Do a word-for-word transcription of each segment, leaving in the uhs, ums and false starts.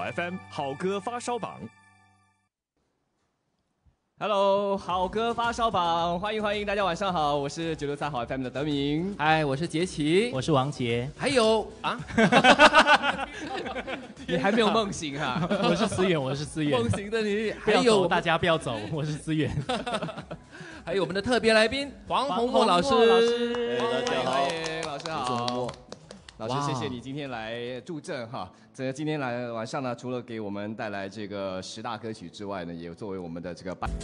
F M 好歌发烧榜。 Hello， 好歌发烧榜，欢迎欢迎，大家晚上好，我是九六三好 F M 的德明， 嗨，我是杰奇， 我是王杰， 还有啊， 你还没有梦醒哈、啊？ 我是思远，我是思远， 梦醒的你， 还有大家不要走，我是思远， 还有我们的特别来宾黄宏墨老师， 老师， 大家好，老师好。老师，谢谢你今天来助阵哈。这个今天来晚上呢，除了给我们带来这个十大歌曲之外呢，也作为我们的这个伴。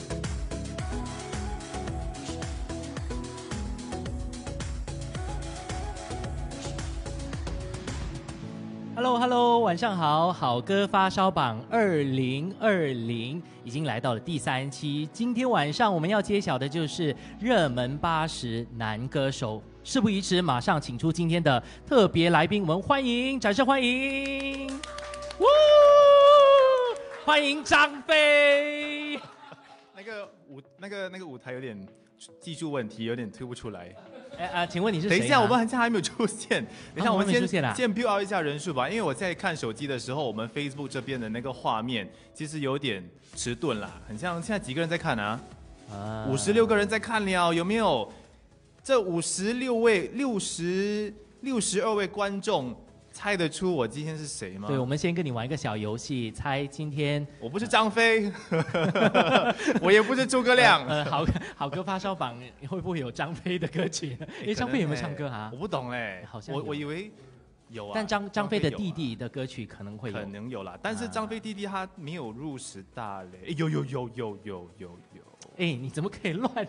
Hello Hello， 晚上好，好歌发烧榜二零二零已经来到了第三期。今天晚上我们要揭晓的就是热门八十男歌手。事不宜迟，马上请出今天的特别来宾，我们欢迎，掌声欢迎！呜，欢迎张飞。 那个舞，那个那个舞台有点技术问题，有点推不出来。 哎啊，请问你是谁、啊？ 等一下，我们好像还没有出现。等一下， 啊、 我们先、 啊、 先 build out 一下人数吧，因为我在看手机的时候，我们 Facebook 这边的那个画面其实有点迟钝啦，很像现在几个人在看啊？五十六个人在看了，有没有？这五十六位、六十六十二位观众猜得出我今天是谁吗？ 对，我们先跟你玩一个小游戏，猜今天。 我不是张飞，我也不是诸葛亮。 呃，好好歌发烧榜会不会有张飞的歌曲呢？因为张飞有没有唱歌啊？ 我不懂哎， 好像我我以为有啊。 但张张飞的弟弟的歌曲可能会有， 可能有啦。但是张飞弟弟他没有入十大嘞。有有有有有有有。 哎，你怎么可以乱？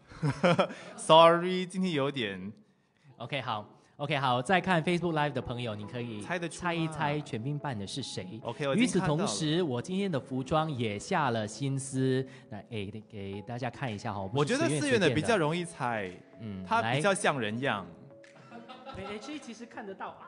Sorry， 今天有点。 OK， 好 ，OK， 好。再看 Facebook Live 的朋友，你可以猜得出猜一猜全民办的是谁。 OK， 与此同时，我今天的服装也下了心思，来，哎，给大家看一下哈。 我觉得思远的比较容易猜，嗯，他比较像人样。 哎哎，这其实看得到啊。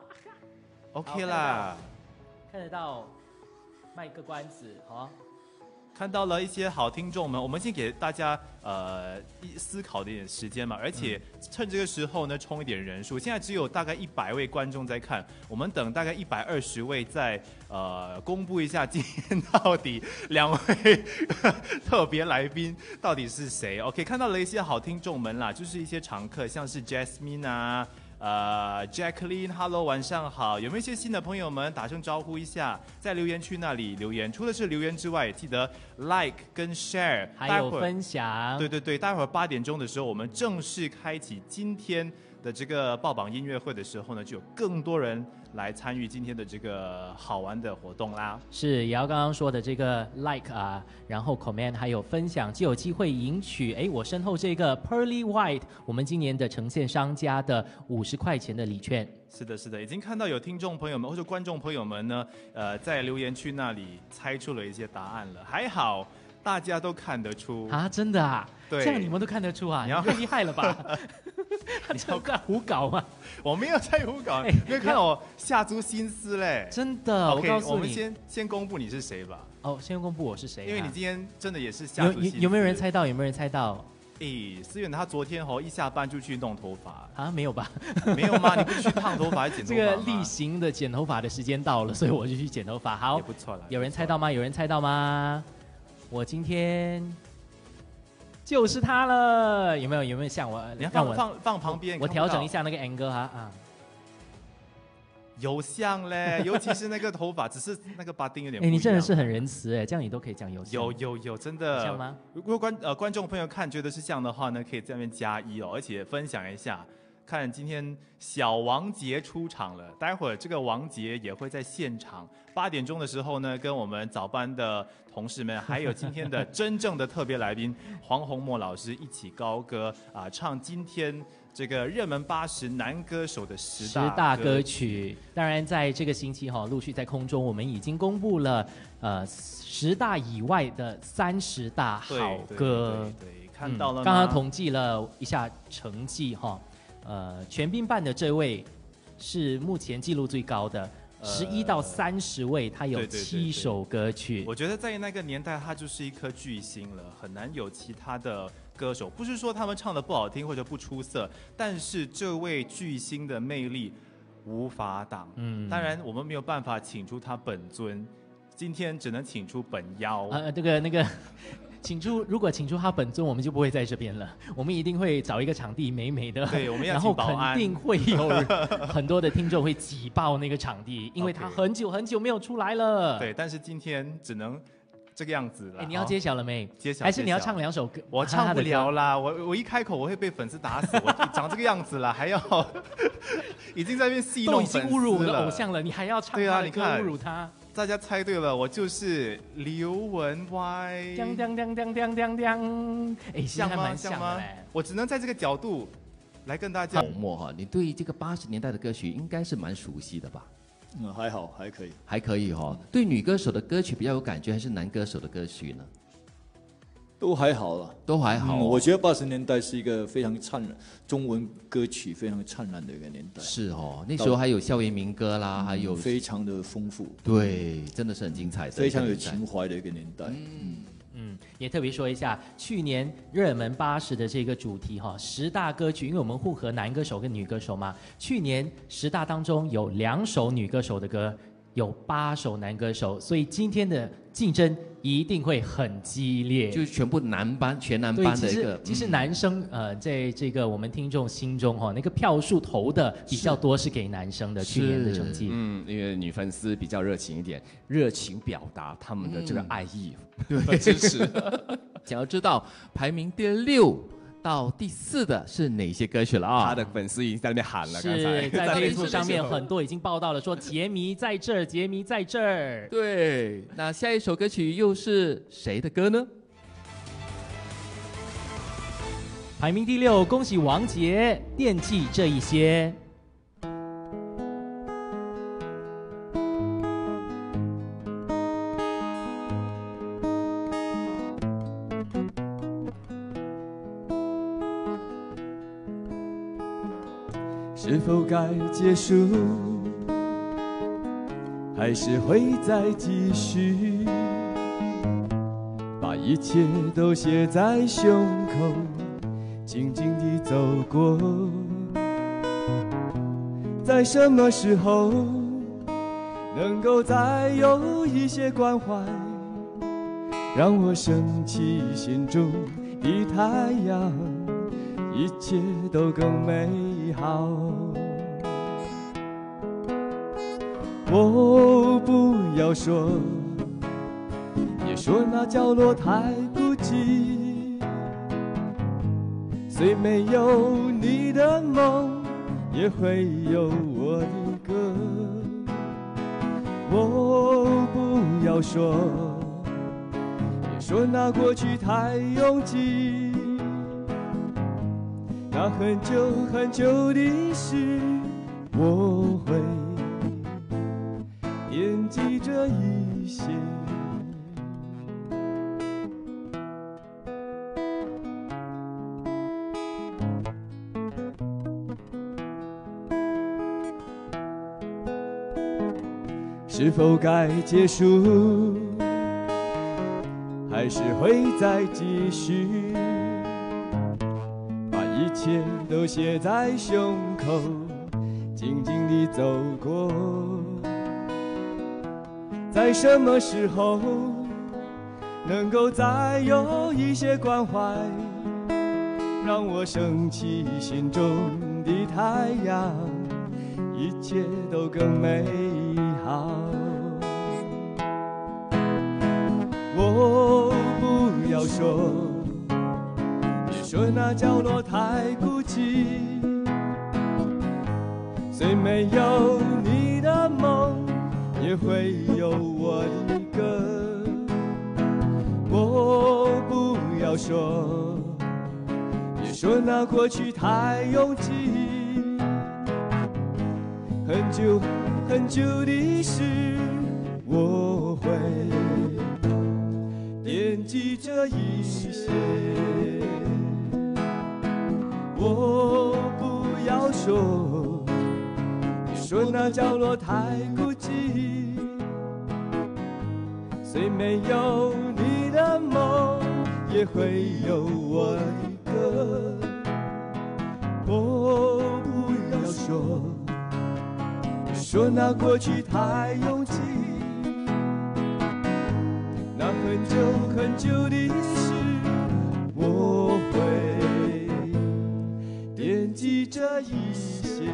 OK 啦， 看得到，卖个关子，好。 看到了一些好听众们，我们先给大家呃思考的一点时间嘛，而且趁这个时候呢，冲一点人数。现在只有大概一百位观众在看，我们等大概一百二十位再呃公布一下今天到底两位特别来宾到底是谁。OK， 看到了一些好听众们啦，就是一些常客，像是 Jasmine 啊。呃 ，Jacqueline，Hello， 晚上好，有没有一些新的朋友们打声招呼一下，在留言区那里留言。除了是留言之外，也记得 like 跟 share， 还有分享。 对对对，待会儿八点钟的时候，我们正式开启今天的这个爆榜音乐会的时候呢，就有更多人来参与今天的这个好玩的活动啦。 是，也要刚刚说的这个 like 啊，然后 comment 还有分享，就有机会赢取哎，我身后这个 Pearly White， 我们今年的呈现商家的五十块钱的礼券。 是的，是的，已经看到有听众朋友们或者观众朋友们呢，呃，在留言区那里猜出了一些答案了，还好大家都看得出啊，真的啊， 对， 这样你们都看得出啊，你太厉害了吧？你要在胡搞吗？ 我没有在胡搞，因为看到我下足心思嘞。 真的， okay， 我告诉你， 我们先先公布你是谁吧。 哦，先公布我是谁、啊， 因为你今天真的也是下足心思。 有有没有人猜到？有没有人猜到？ 诶，思远他昨天哦一下班就去弄头发啊，没有吧？ 没有吗？你不是去烫头发还是剪头发吗？ 这个例行的剪头发的时间到了，所以我就去剪头发。好， 也不错了。 有人猜到吗？有人猜到吗？我今天就是他了，有没有？有没有像我？ 你要放放放旁边， 我调整一下那个 angle 哈啊。 有像嘞，尤其是那个头发，只是那个拔丁有点不一样。 哎，你真的是很仁慈哎，这样你都可以讲有像。 有有有，真的像吗？ 如果观呃观众朋友看觉得是像的话呢，可以在那边加一哦，而且分享一下。看今天小王杰出场了，待会儿这个王杰也会在现场，八点钟的时候呢，跟我们早班的同事们，还有今天的真正的特别来宾黄宏墨老师一起高歌啊，唱今天这个热门八十男歌手的十大十大歌曲。当然，在这个星期哈、哦，陆续在空中，我们已经公布了呃十大以外的三十大好歌。 对，对对对看到了吗、 嗯。刚刚统计了一下成绩哈、哦。呃，全民办的这位是目前记录最高的，十一到三十位，他有七首歌曲。 我觉得在那个年代，他就是一颗巨星了，很难有其他的歌手。不是说他们唱的不好听或者不出色，但是这位巨星的魅力无法挡。嗯，当然我们没有办法请出他本尊。 今天只能请出本妖。 呃，这个那个。请出，如果请出他本尊，我们就不会在这边了。我们一定会找一个场地美美的， 对，我们要然后请保安肯定会有很多的听众会挤爆那个场地，因为他 OK 很久很久没有出来了。 对，但是今天只能这个样子了。 哎，你要揭晓了没？ 揭晓还是你要揭晓唱两首歌？ 我唱不他的歌了啦，我我一开口我会被粉丝打死。我长这个样子了，还要已经在那边戏都已经弄粉丝侮辱我的了偶像了，你还要唱对啊他的歌你看侮辱他？ 大家猜对了，我就是刘文歪。 当当当当当当当，哎，其实像吗？ 还蛮像像吗的嘞。？ 我只能在这个角度来跟大家洪默哈，你对这个八十年代的歌曲应该是蛮熟悉的吧？ 嗯，还好，还可以。 还可以哈。对女歌手的歌曲比较有感觉，还是男歌手的歌曲呢？ 都还好了， 都还好哦、 嗯我觉得八十年代是一个非常灿烂，中文歌曲非常灿烂的一个年代。 是哦，那时候还有校园民歌啦，还有非常的丰富， 对，真的是很精彩的， 非常有情怀的一个年代。 嗯， 嗯，也特别说一下，去年热门八十的这个主题哈，十大歌曲，因为我们互合男歌手跟女歌手嘛，去年十大当中有两首女歌手的歌，有八首男歌手，所以今天的竞争一定会很激烈。 就是全部男班全男对，其班的一个实，其实男生、呃，在这个我们听众心中哈、哦，那个票数投的比较多是给男生的，去年的成绩。 嗯，因为女粉丝比较热情一点，热情表达他们的这个爱意， 对和支持。 想要知道排名第六到第四的是哪些歌曲了啊？ 他的粉丝已经在那边喊了，刚才是在 Facebook 的上面时候很多已经报道了，说杰迷在这儿，杰迷在这儿。 对，那下一首歌曲又是谁的歌呢？ 排名第六，恭喜王杰，惦记这一些。 是否该结束，还是会再继续？把一切都写在胸口，静静地走过。在什么时候能够再有一些关怀，让我升起心中的太阳，一切都更美好。我不要说，别说那角落太孤寂，虽没有你的梦，也会有我的歌。我不要说，别说那过去太拥挤，那很久很久的事，我会惦记着一些。是否该结束，还是会再继续？把一切都写在胸口，静静地走过。在什么时候能够再有一些关怀，让我升起心中的太阳，一切都更美好。我不要说，别说那角落太孤寂，虽没有你的梦，也会有我的歌。我不要说，别说那过去太拥挤，很久很久的事，我会惦记着一些。我不要说，别说那角落太孤寂，虽没有你的梦，也会有我的歌。我不要说，别说那过去太拥挤， 很久很久的事，我会惦记这一些。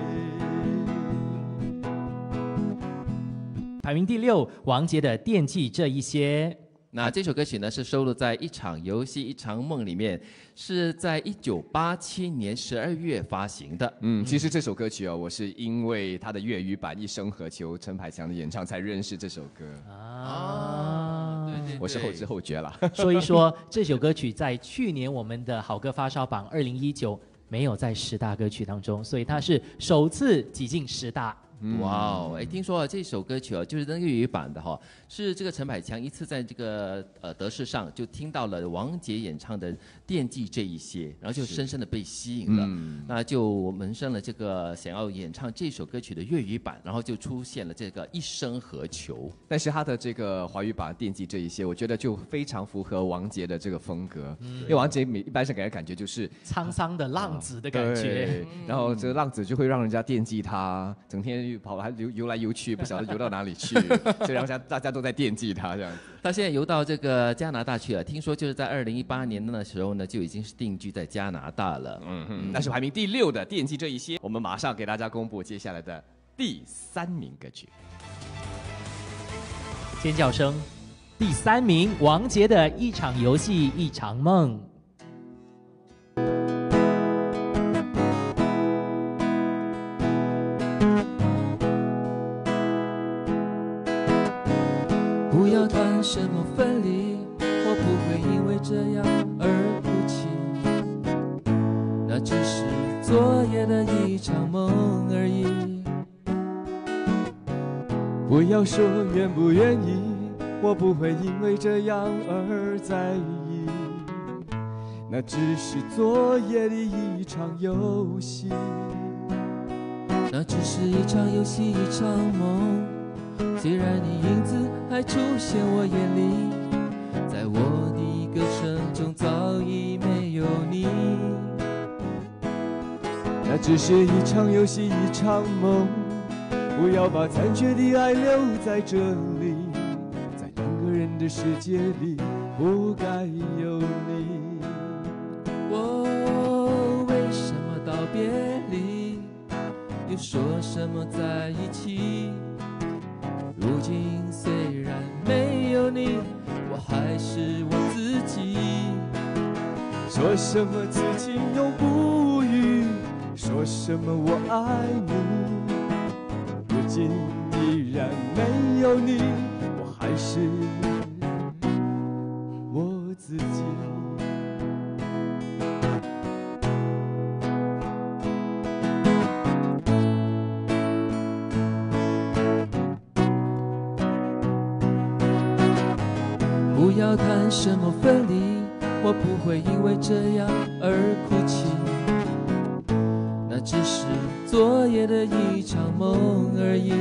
排名第六，王杰的《惦记这一些》。 那这首歌曲呢是收录在《一场游戏一场梦》里面，是在一九八七年十二月发行的。 嗯，其实这首歌曲哦，我是因为它的粤语版《一生何求》陈百强的演唱才认识这首歌啊，对对对， 我是后知后觉了。 说一说这首歌曲在去年我们的好歌发烧榜二零一九没有在十大歌曲当中，所以它是首次挤进十大。 哇哦！哎，听说啊，这首歌曲啊，就是那个粤语版的哈，是这个陈百强一次在这个呃德视上就听到了王杰演唱的《惦记这一些》，然后就深深的被吸引了，嗯、那就萌生了这个想要演唱这首歌曲的粤语版，然后就出现了这个《一生何求》。 但是他的这个华语版《惦记这一些》，我觉得就非常符合王杰的这个风格，嗯、因为王杰一般是给人感觉就是沧桑的浪子的感觉， 嗯、然后这个浪子就会让人家惦记他，整天跑来游游来游去，不晓得游到哪里去，所以让大家都在惦记他这样子。 他现在游到这个加拿大去了，听说就是在二零一八年的时候呢，就已经是定居在加拿大了。 嗯哼，那是排名第六的《惦记这一些》，我们马上给大家公布接下来的第三名歌曲。 尖叫声，第三名，王杰的《一场游戏一场梦》。 不要谈什么分离，我不会因为这样而哭泣，那只是昨夜的一场梦而已。 不要说愿不愿意，我不会因为这样而在意，那只是昨夜的一场游戏， 那只是一场游戏一场梦。虽然你影子还出现我眼里，在我的歌声中早已没有你， 那只是一场游戏一场梦。不要把残缺的爱留在这里，在两个人的世界里不该有你。 哦，为什么道别离，又说什么在一起？如今虽然没有你，我还是我自己。 说什么此情永不渝，说什么我爱你，如今依然没有你，我还是我自己。 不要谈什么分离，我不会因为这样而哭泣，那只是昨夜的一场梦而已。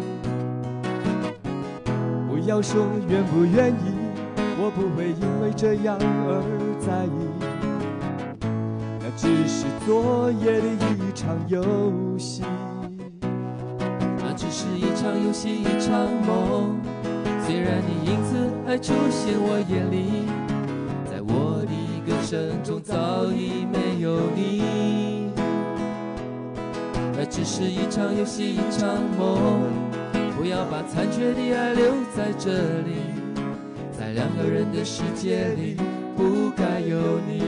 不要说愿不愿意，我不会因为这样而在意，那只是昨夜的一场游戏， 那只是一场游戏一场梦。虽然你影子还出现我眼里，在我的歌声中早已没有你，那只是一场游戏一场梦。不要把残缺的爱留在这里，在两个人的世界里不该有你。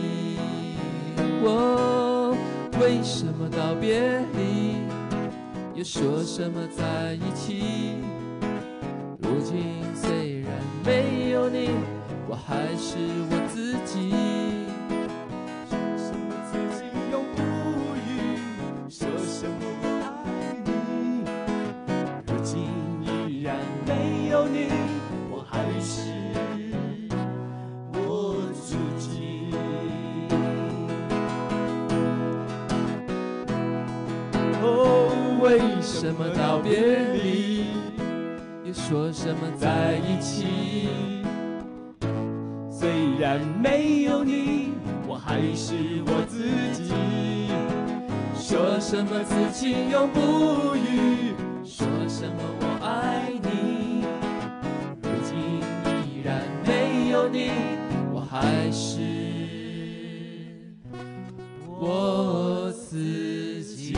哦，为什么道别离，又说什么在一起？如今虽然没有你，我还是我自己。 说什么此情永不渝，说什么我爱你，如今依然没有你，我还是我自己。哦，为什么道别离， 又说什么在一起？ 虽然没有你，我还是我自己。 说什么此情永不渝，说什么我爱你，如今依然没你，我还是我自己。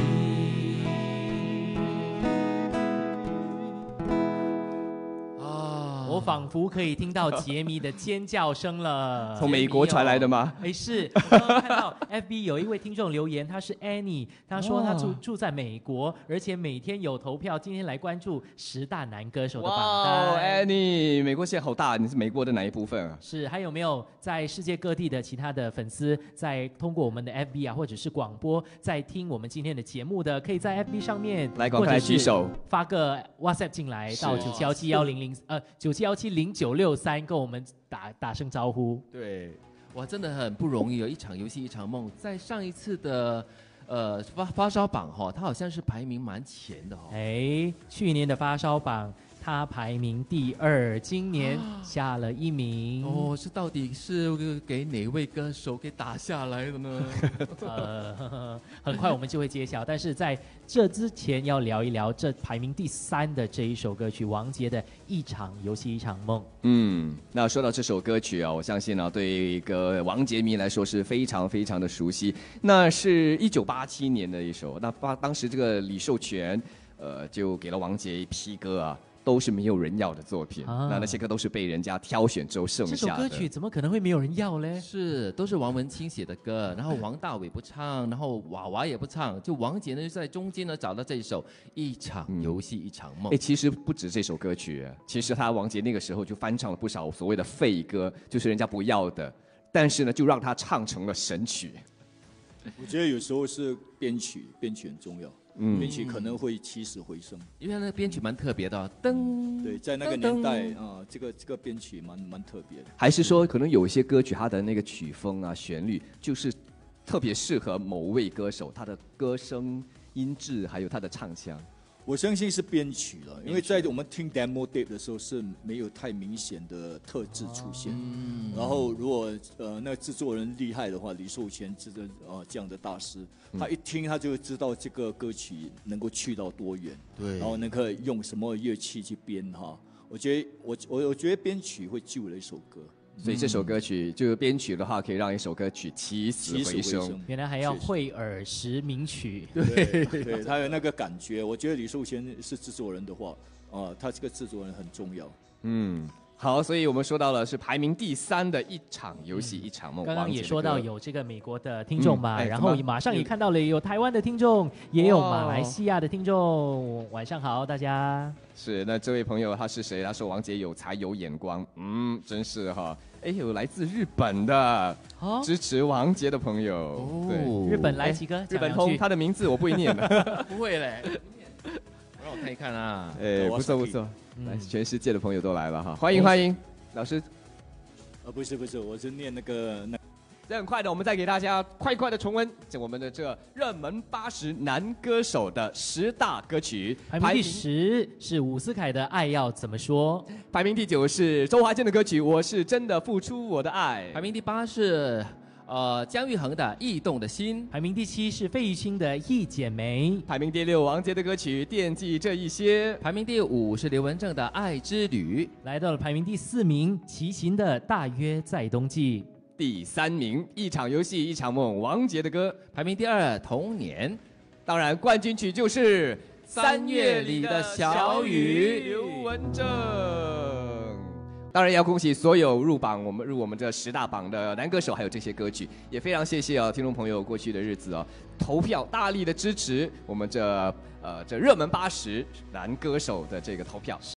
啊，我仿佛可以听到杰迷的尖叫声了。 从美国传来的吗？ 哎，是。我刚刚看到 F B 有一位听众留言，他是 Annie， 他说他住住在美国，而且每天有投票，今天来关注十大男歌手的榜单。 哇 ，Annie， 美国现在好大，你是美国的哪一部分啊？ 是，还有没有在世界各地的其他的粉丝，在通过我们的 F B 啊，或者是广播，在听我们今天的节目的，可以在 F B 上面来赶快来举手， 发个 WhatsApp 进来到九七幺七幺零零呃九七幺七零九六三，跟我们打打声招呼。 对，哇，真的很不容易哦，一场游戏一场梦。在上一次的呃发发烧榜哈、哦，它好像是排名蛮前的哦。 哎，去年的发烧榜。他排名第二，今年下了一名。 哦，这到底是给哪位歌手给打下来的呢？ 呃呵呵，很快我们就会揭晓。但是在这之前，要聊一聊这排名第三的这一首歌曲，王杰的《一场游戏一场梦》。 嗯，那说到这首歌曲啊，我相信呢、啊，对一个王杰迷来说是非常非常的熟悉。那是一九八七年的一首，那当当时这个李寿全，呃，就给了王杰一批歌啊。都是没有人要的作品，啊、那那些歌都是被人家挑选之后剩下的。 这首歌曲怎么可能会没有人要嘞？ 是，都是王文清写的歌，然后王大伟不唱，然后娃娃也不唱，就王杰呢就在中间呢找到这首《一场游戏一场梦》。 哎、嗯，其实不止这首歌曲，其实他王杰那个时候就翻唱了不少所谓的废歌，就是人家不要的，但是呢就让他唱成了神曲。 我觉得有时候是编曲，编曲很重要。嗯，编曲可能会起死回生， 因为那个编曲蛮特别的、哦，噔。 对，在那个年代啊、呃，这个这个编曲蛮蛮特别的。 还是说，可能有一些歌曲，它的那个曲风啊、旋律，就是特别适合某位歌手，他的歌声、音质，还有他的唱腔。 我相信是编曲了，因为在我们听 demo tape 的时候是没有太明显的特质出现。嗯、然后如果呃那个制作人厉害的话，李寿全这个呃这样的大师，他一听他就知道这个歌曲能够去到多远，对，然后能够用什么乐器去编哈。我觉得我我我觉得编曲会救了一首歌。 所以这首歌曲就是编曲的话，可以让一首歌曲起死回生。 原来还要会耳识名曲， 对对，他有那个感觉。我觉得李寿全是制作人的话，啊，他这个制作人很重要。 嗯，好，所以我们说到了是排名第三的一场游戏一场梦。 刚刚也说到有这个美国的听众嘛，然后马上也看到了有台湾的听众，也有马来西亚的听众。晚上好，大家。 是，那这位朋友他是谁？他说王杰有才有眼光，嗯，真是哈。哎，有来自日本的、哦、支持王杰的朋友， 哦、对，日本来几个？ 日本通，他的名字我不会念的， 不会嘞，让我看一看啊。 哎，不错不错，来，全世界的朋友都来了哈，欢迎欢迎，老师。 呃，不是不是，我是念那个那。 这很快的，我们再给大家快快的重温我们的这热门八十男歌手的十大歌曲。 排名第十是伍思凯的《爱要怎么说》， 排名第九是周华健的歌曲《我是真的付出我的爱》， 排名第八是呃姜育恒的《驿动的心》， 排名第七是费玉清的《一剪梅》， 排名第六王杰的歌曲《惦记这一些》， 排名第五是刘文正的《爱之旅》， 来到了排名第四名齐秦的《大约在冬季》。 第三名，一场游戏一场梦，王杰的歌。 排名第二，童年。 当然，冠军曲就是《 三月里的小雨》， 刘文正。当然，也要恭喜所有入榜我们入我们这十大榜的男歌手，还有这些歌曲，也非常谢谢啊，听众朋友过去的日子啊，投票大力的支持我们这呃这热门八十男歌手的这个投票。